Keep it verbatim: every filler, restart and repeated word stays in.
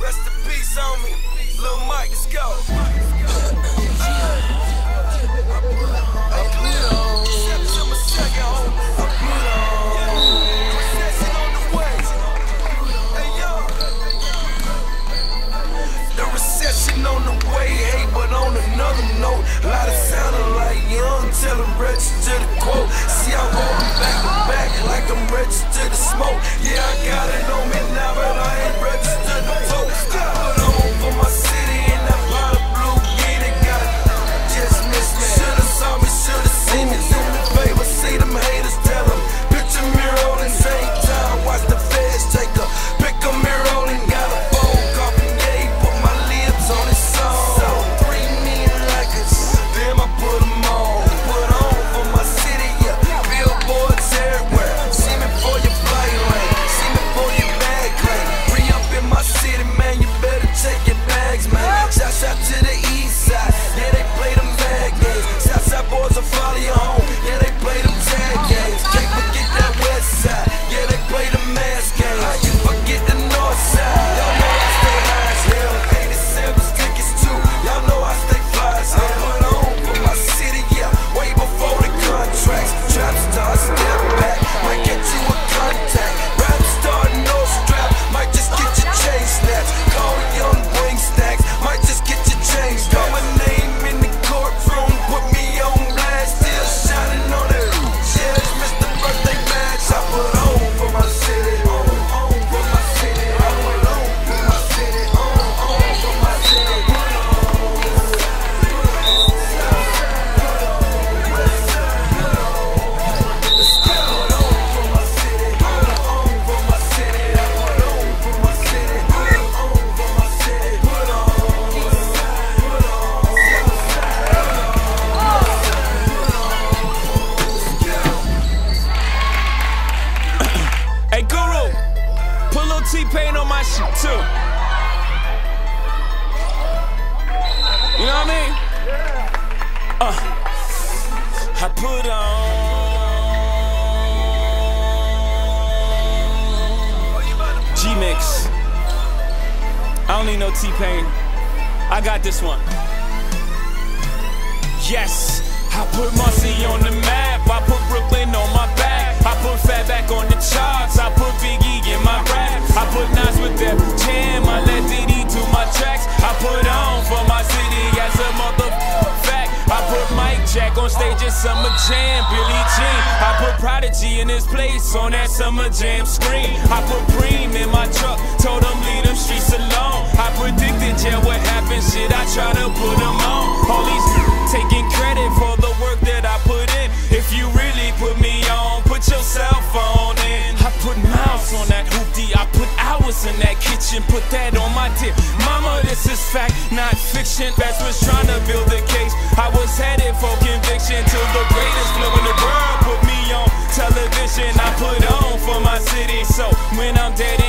Rest in peace on me. Lil Mike, let's go. On the way, hey, but on another note, a lot of sounding like young, tell them register the quote. See, I roll back to back like I'm registered to smoke. Yeah, I got it on me now, but I ain't registered to vote. Put on for my city and that pot of blue, yeah, they got it. Just missed me. Should've saw me, should've seen me. Do me a favor, see them haters, tell them. Picture me rolling, same time, watch the feds take a pick a mirror rolling, got a phone call from Ye, put my lips on his song. So three million likers, damn I put them on. Put on for my city, yeah, billboards everywhere. See me for your flight lane, see me for your bag claim. Free up in my city, man, you better check your bags, man. Shouts out to the east side, yeah, they play them bad games. Shouts out boys will follow you home, yeah, they play them tag games. Can't forget that west side, yeah, they play the mask games. How you forget the north side? Y'all know I stay high as hell. eighty-seven stickers too, y'all know I stay fly as hell. I put on for my city, yeah, way before the contracts. Trap star, step back, might get you a contact. Rap star, no strap, might just get your chain snapped. Call young bring stacks, might just get your chain snapped. Got my name in the courtroom, put me on blast, still shining on it. Yeah, it's Mister Birthday Match. I put on for my city, on, on for my city. I put on for my city, on, on for my city. Put on, let's go. Put on for my city, on, on for my city. I put on for my city, on, on for my city. Put on, put on. Hey, Guru, put a little T-Pain on my shit too. You know what I mean? Uh, I put on G-Mix. I don't need no T-Pain. I got this one. Yes, I put Marcy on the map. I put Brooklyn on my back. I put Fat back on the charts. I put Biggie in my rap. I put Nas with that jam. I let Diddy do my tracks. I put on for my city as a motherfucking fact. I put Mike Jack on stage at Summer Jam. Billie Jean. I put Prodigy in his place on that Summer Jam screen. I put Preem in my truck. Told him leave them streets alone. I predicted, yeah, what happened. Shit, I try to put them on. All these taking credit for the work that I put in. If you really put me on, put your cell phone in. I put miles on that hoopty. I put hours in that kitchen. Put that on my tip. Mama, this is fact, not fiction. Bats was trying to build a case. I was headed for conviction till the greatest flow in the world put me on television. I put on for my city. So when I'm dead